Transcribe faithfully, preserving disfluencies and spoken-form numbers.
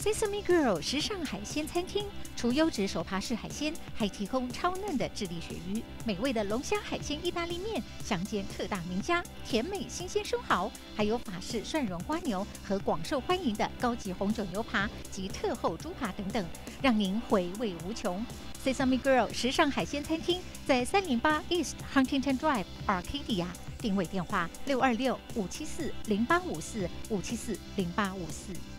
Sesame Girl 时尚海鲜餐厅，除优质手扒式海鲜，还提供超嫩的智利鳕鱼、美味的龙虾海鲜意大利面、乡间特大名家、甜美新鲜生蚝，还有法式蒜蓉瓜牛和广受欢迎的高级红酒牛扒及特厚猪扒等等，让您回味无穷。Sesame Girl 时尚海鲜餐厅在三零八 East Huntington Drive Arcadia， 定位电话六二六五七四零八五四五七四零八五四。